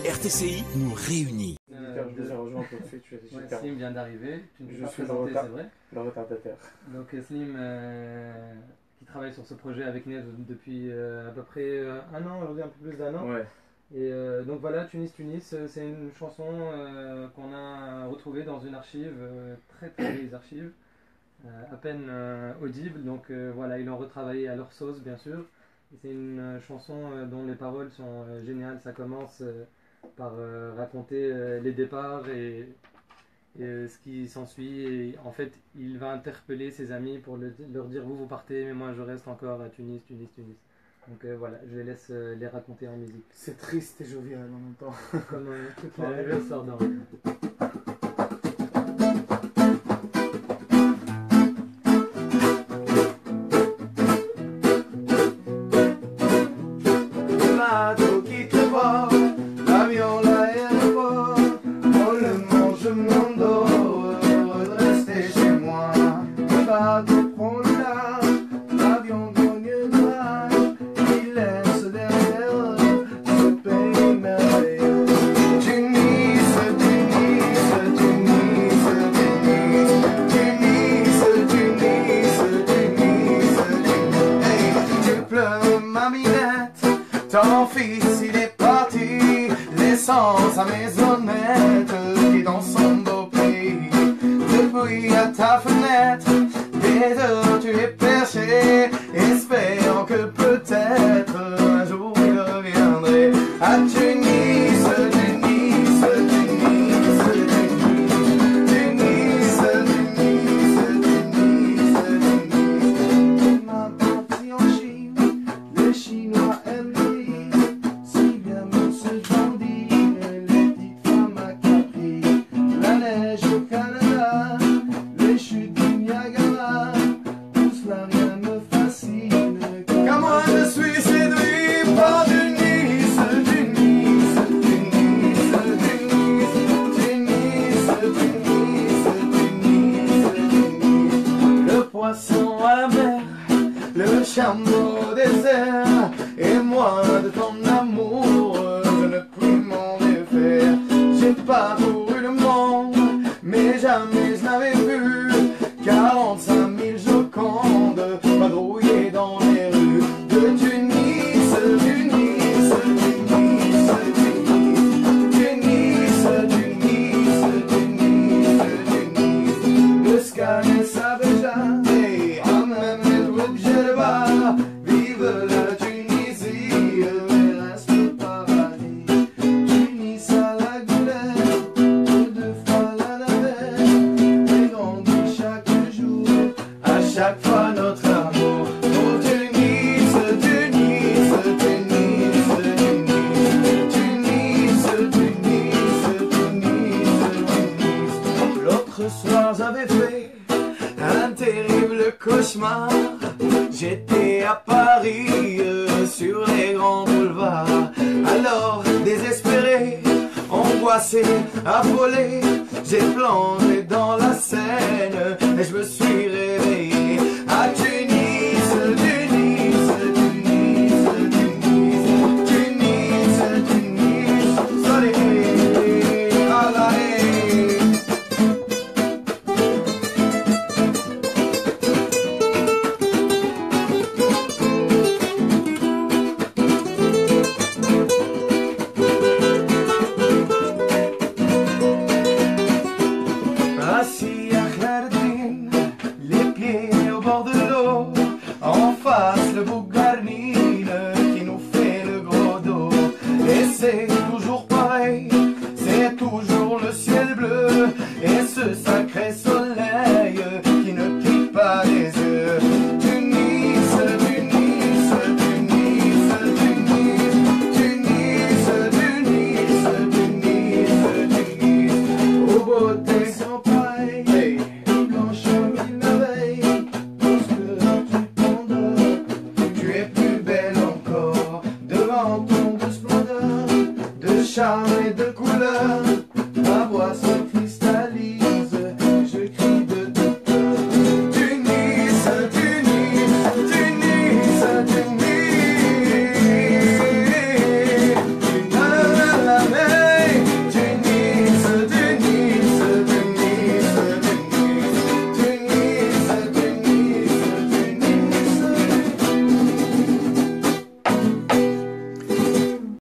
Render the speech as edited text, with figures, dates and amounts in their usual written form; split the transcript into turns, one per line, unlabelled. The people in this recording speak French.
RTCI nous réunit.
Je les ai rejoints tout de suite.
Slim vient d'arriver, tu ne
Je
peux pas
suis
présenter, c'est vrai.
le retardataire.
Donc Slim qui travaille sur ce projet avec Nev depuis à peu près un an, aujourd'hui un peu plus d'1 an.
Ouais.
Et donc voilà, Tunis, c'est une chanson qu'on a retrouvée dans une archive, très vieille archive, à peine audible. Donc voilà, ils l'ont retravaillée à leur sauce bien sûr. Et c'est une chanson dont les paroles sont géniales. Ça commence par raconter les départs et ce qui s'ensuit. Et en fait, il va interpeller ses amis pour leur dire vous partez, mais moi je reste encore à Tunis. Donc voilà, je les laisse les raconter en musique.
C'est triste et jovial en même temps.
Comme toute la sort dans
bateau qui te porte, l'avion, l'aéroport, oh le monde je m'endors, heureux de rester chez moi. Le bateau prend le large, l'avion gagne de l'âge, il laisse derrière ce pays merveilleux. Tunis, Tunis, Tunis, Tunis, Tunis, Tunis, Tunis, hey, tu pleures ma minette. Ton fils il est parti, laissant sa maisonnette qui dans son beau pays. Depuis à ta fenêtre, des heures tu es perché, espérant que peut-être un jour il reviendrait à Tunis, Tunis, Tunis, Tunis, Tunis, Tunis, Tunis. Ma partie en Chine, les Chinois aiment à la mer, le chameau au désert, et moi de ton amour, je ne puis m'en défaire. J'ai parcouru le monde, mais jamais je n'avais vu 45 000 jocondes vadrouiller dans les rues de Tunis, Tunis, Tunis, Tunis, Tunis, Tunis, Tunis, le scanner savait jamais. Vive la Tunisie, et reste le paradis. Tunis à la goulette, deux fois la navette, et grandit chaque jour, à chaque fois notre amour. Oh Tunis, Tunis, Tunis, Tunis, Tunis, Tunis, Tunis. L'autre soir j'avais fait un terrible cauchemar. J'étais à Paris, sur les grands boulevards. Alors, désespéré, angoissé, affolé, j'ai plongé dans la Seine et je me suis réveillé à Tunis, Tunis, Tunis, Tunis, Tunis, Tunis, soleil, à la haie. Assis à Khlardin, les pieds au bord de l'eau, en face le Bougarnine qui nous fait le gros dos. Et c'est toujours